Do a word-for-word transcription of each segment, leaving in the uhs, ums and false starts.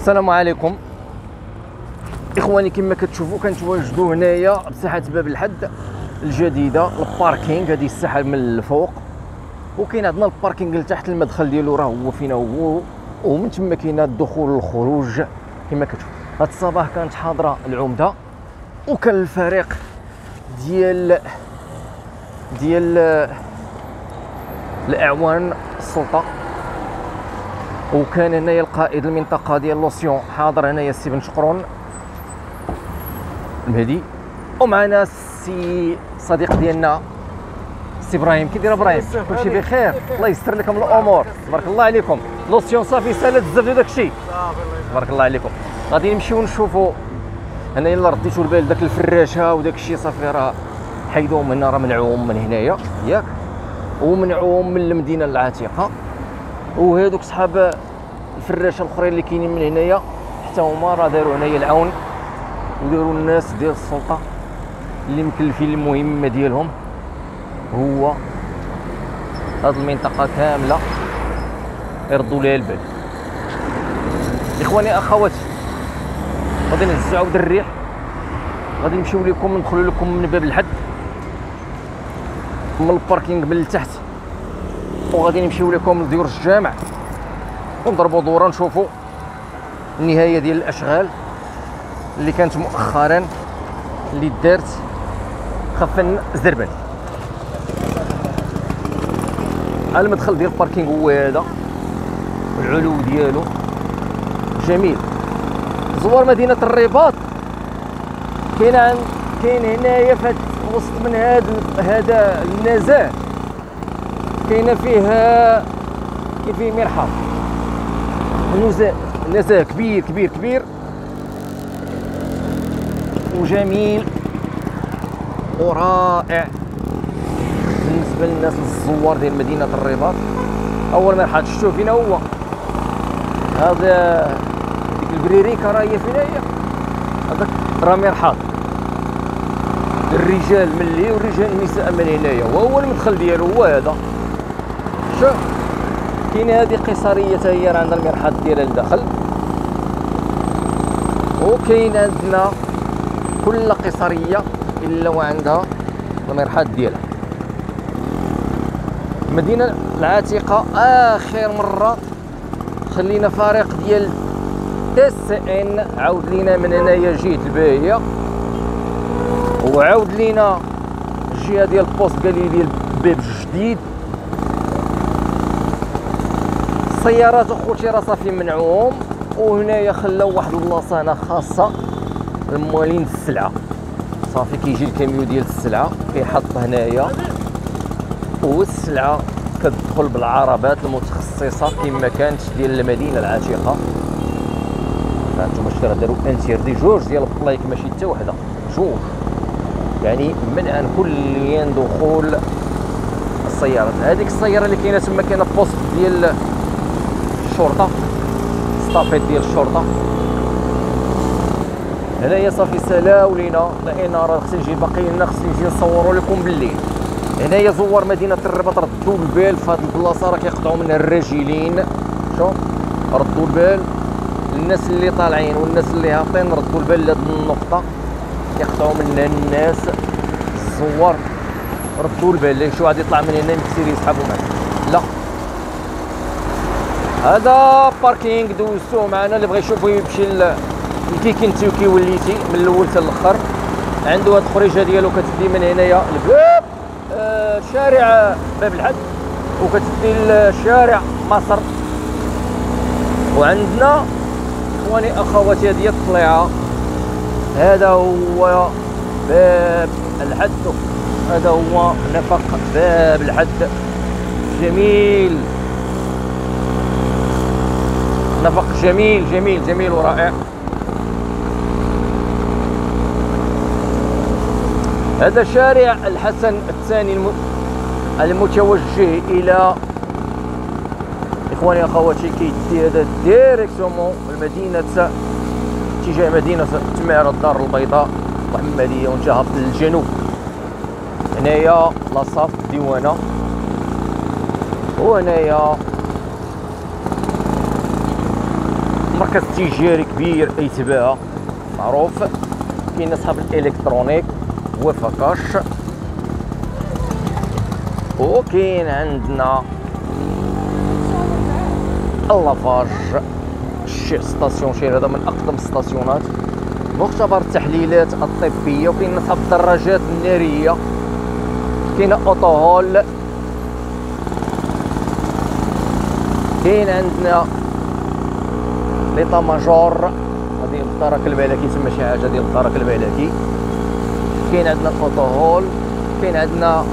السلام عليكم اخواني، كما كتشوفوا كنتواجدوا هنايا بساحه باب الحد الجديده. الباركينغ هذه الساحه من الفوق، وكاين عندنا الباركينغ لتحت. المدخل ديالو راه هو فينا هو، ومن تما كاين الدخول والخروج كما كتشوف. هذا الصباح كانت حاضره العمده، وكان الفريق ديال ديال الاعوان السلطه، وكان هنايا القائد المنطقه ديال لوسيون حاضر هنايا السي بن شقرون المهدي، ومعنا السي صديق ديالنا السي ابراهيم. كي داير ابراهيم؟ كلشي بخير؟ الله يستر لكم الامور، تبارك الله عليكم. لوسيون صافي سالت بزاف ديال داكشي، تبارك الله عليكم. غادي نمشيو نشوفوا هنايا الا رديتوا البال داك الفراشه وداك الشيء صافي راه حيدوهم هنا، راه منعوهم من هنايا ياك، ومنعوهم من المدينه العتيقه. وهذوك صحاب الفراشه الاخرين اللي كاينين من هنايا حتى هما راه داروا هنايا العون، وداروا الناس ديال السلطه اللي مكلفين المهمه ديالهم هو هذه المنطقه كامله يردوا ليها البال. اخواني اخواتي، غادي نهزوا عاود الريح، غادي نمشيو لكم ندخلوا لكم من باب الحد من الباركينغ من التحت، وغادي نمشيو لكم لديور الجامع ونضربوا دوره نشوفوا النهايه ديال الاشغال اللي كانت مؤخرا اللي دارت خفن زربل. المدخل ديال الباركينغ هو هذا، العلو ديالو جميل. زوار مدينه الرباط كاين عن كاين هنايا في وسط من هذا هذا النزاه، كاينه فيها كاين فيه مرحاض، نزاه نزاه كبير كبير كبير وجميل ورائع بالنسبه للناس الزوار ديال مدينه الرباط. اول مرحاض شفتوه فينا هو هذا، ديك البريريكا راه هي فينا هي، هذاك راه مرحاض الرجال من اللي والرجال النساء من هنايا، وهو المدخل ديالو هو هذا. شوف كاين هذه قيصريه حتى هي راه عندها المرحاض ديالها لداخل، وكاين عندنا كل قيصريه الا وعندها المرحاض ديالها. المدينه العتيقه اخر مره خلينا فريق ديال اس ان عاود لينا من هنايا جهه الباهيه، وعاود لينا الجهه ديال البوست قال لي ديال باب جديد. السيارات اخوتي راه صافي منعوهم، وهنايا خلاو واحد البلاصه هنا خاصه لموالين السلعه، صافي كيجي الكاميو ديال السلعه كيحط هنايا، والسلعه كتدخل بالعربات المتخصصه كما كانت ديال المدينه العتيقه. فانتم شتي داروا انتيردي جوج ديال البلايك، ماشي حتى وحده، جوج، يعني منعا كليا دخول السيارات. هذيك السياره اللي كاينه تما كاينه بوست ديال الشرطه، ستافيت ديال الشرطه هنايا صافي سالاو لينا، لان راه خصني نجي باقي لنا خصني نجي نصوروا لكم بالليل. هنايا زوار مدينه الرباط ردوا البال في هذه البلاصه، راه كيقطعوا منها الراجلين. شوف ردوا البال الناس اللي طالعين والناس اللي هابطين، ردوا البال لهاد النقطه كيقطعوا منها الناس. الزوار ردوا البال، اللي شي واحد يطلع من هنا يكسر يسحبوا معاه. لا هذا باركينغ دوزتوه معنا، اللي بغى يشوفو يمشي لكيكنتي وكيوليتي من الاول حتى الاخر. عنده هاد الخريجه ديالو كتدي من هنايا الباب آه شارع باب الحد، وكتدي لشارع مصر. وعندنا اخواني اخواتي هذه الطليعه، هذا هو باب الحد، هذا هو نفق باب الحد. جميل، نفق جميل جميل جميل ورائع. هذا شارع الحسن الثاني المتوجه الى اخواني اخواتي، كيدي هذا ديريكسيومون المدينه اتجاه مدينه تمعره الدار البيضاء محمديه، وانت هابط للجنوب. هنايا لاصاف الديوانه، وهنايا مركز تجاري كبير اي تباهه معروف. كاين اصحاب الالكترونيك وفكاش، وكاين عندنا اللافاج شي ستاسيون شير، هذا من اقدم الستاسيونات مختبر التحليلات الطبيه. وكاين اصحاب الدراجات الناريه، كاين اوتوهول، كاين عندنا ليطا ماجور ديال الدرك الملكي، تما شي حاجه ديال الدرك الملكي. كاين عندنا الاوتوهول، كاين عندنا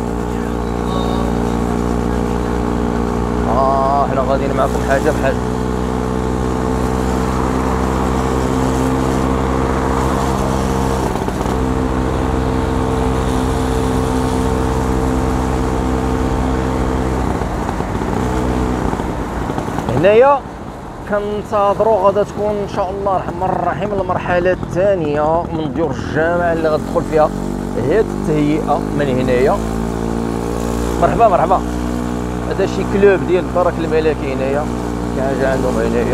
اه حنا غاديين معكم حاجه بحال هنايا. كنتظروا غادا تكون ان شاء الله الرحمن الرحيم المرحله الثانيه من ديور الجامع اللي غتدخل فيها هاد التهيئه من هنايا. مرحبا مرحبا. هذا شي كلوب ديال الدرك الملكي هنايا، شي حاجه عندهم هنايا.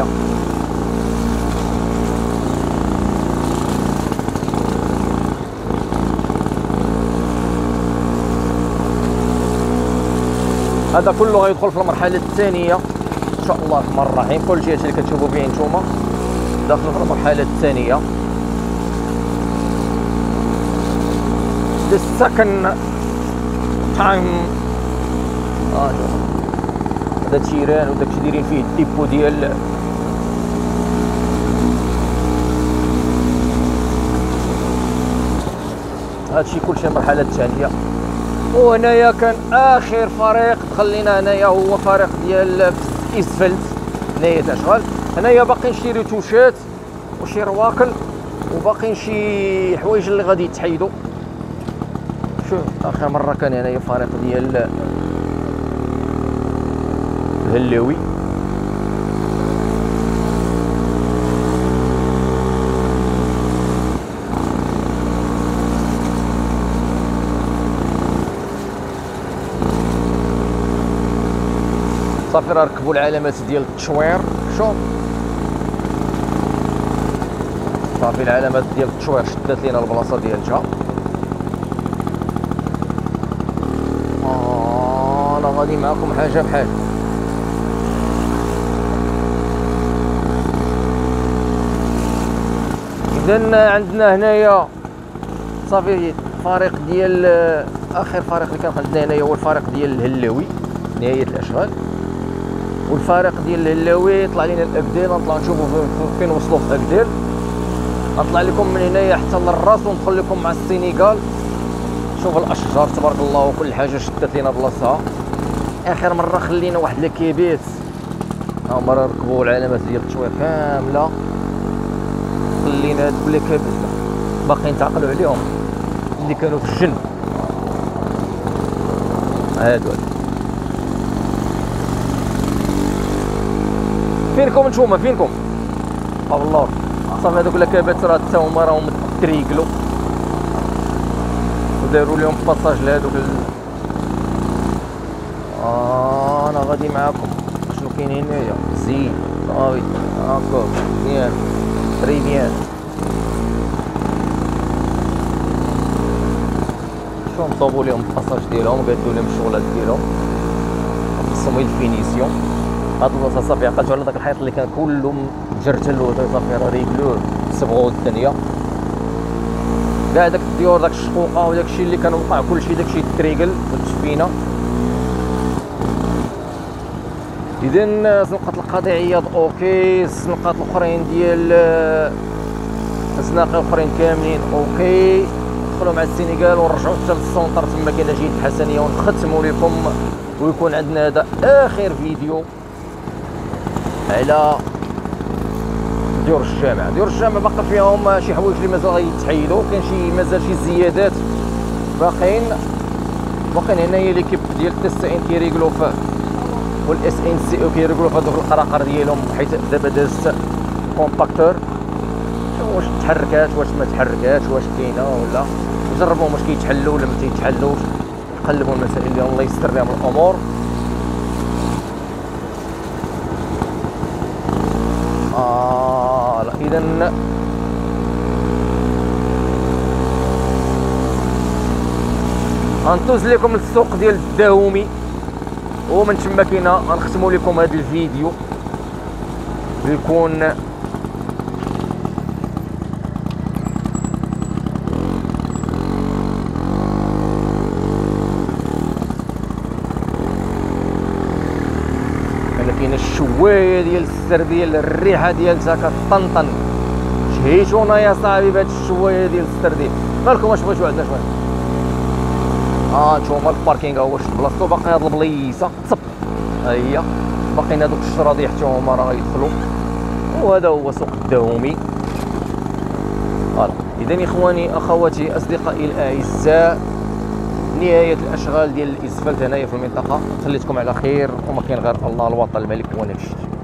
هذا كله غيدخل في المرحله الثانيه ان شاء الله الرحمن الرحيم. كل شيء اللي كتشوفوا فيه نتوما داخل في المرحله الثانيه. السكن تايم اه هذا تيران وداكشي دايرين فيه الديبو ديال هادشي كلشي المرحله الثانيه. وهنايا كان اخر فريق دخل لينا هنايا هو فريق ديال اسفلت هنايا تشغل. هنايا باقيين شي ريتوشات وشي رواكل وباقيين شي حوايج اللي غادي يتحيدوا. شوف اخر مره كان هنايا فريق ديال الهلاوي. صافي راه ركبوا العلامات ديال التشوير. شوف صافي العلامات ديال التشوير شدات لينا البلاصه ديالها. آه انا غادي معاكم حاجه بحال اذا. عندنا هنايا صافي فريق ديال اخر فريق اللي كان عندنا هنايا هو الفريق ديال الهلاوي نهايه الاشغال. والفريق ديال الهلاوي طلع لينا الاكديل، نطلع نشوفوا فين وصلوا في اكديل. نطلع لكم من هنايا حتى للراس وندخل لكم مع السينيغال. شوف الاشجار تبارك الله وكل حاجه شدت لينا بلاصتها. اخر مره خلينا واحد الكيبيت ها هما ركبوا العلامات ديال التشوير كامله. خلينا هادوك اللي كيبيت باقيين تعقلوا عليهم اللي كانوا في الجن هادو. فينكم نتوما فينكم الله. صافي هذوك الكبات راه حتى هما راهم تريقلوا وداروا لهم باساج لهذوك ال... آه انا غادي معاكم. شنو كاين هنايا؟ زين صافي هاكا مزيان تري بيان. شو نصوبوا لهم الباساج ديالهم قادوا لهم الشغلات ديالهم خصهم الفينيسيون. هاد البلاصه صافي عقلتو على داك الحيط اللي كان كله مجرتل صافي راه ريقلوه صبغوا الدنيا كاع داك الديور داك الشقوقه وداك الشيء اللي كان وقع كلشي داك الشيء تريقل وتشفينا. اذا الزنقات القطيعيه اوكي، الزنقات الاخرين ديال الزناقه الاخرين كاملين اوكي. ندخلوا مع السينيغال ونرجعوا حتى للسونتر تما كاينه جهه الحسنيه ونختموا لكم ويكون عندنا هذا اخر فيديو على ديور الجامع. ديور الجامع باقي فيهم شي حوايج اللي مازال غيتحيدوا، كاين شي مازال شي زيادات باقيين باقيين هنايا ليكيب ديال تي سي ان كيريقلوا في والاس ان سي او كيريقلوا في هذوك القراقر ديالهم، حيت دابا دازت كومباكتور واش تحركات واش ما تحركاتش واش كاينه ولا جربوا واش كيتحلوا ولا ما تيتحلوش. يقلبوا المسائل اللي الله يستر لهم الامور. آه اذا غندوز لكم للسوق ديال الداومي، ومن تما كاينه غنختموا لكم هذا الفيديو يكون كاين الشوايه ديال السرديل، الريحه ديالتها كطنطن. شهيتونا يا صاحبي بهاد الشوايه ديال السرديل. مالكم واش بغيتو عندنا شويه؟ اه نتوما الباركينغ هو شد بلاصتو، باقي هاد البليصه تصب ها هي، باقيين هادوك الشراضي حتى هما راه غيدخلوا، وهذا هو سوق الداومي. فوالا اذا اخواني اخواتي اصدقائي الاعزاء، نهاية الأشغال ديال الإسفلت هنايا في المنطقة. خليتكم على خير، وما كاين غير الله الوطن الملك ونمشي.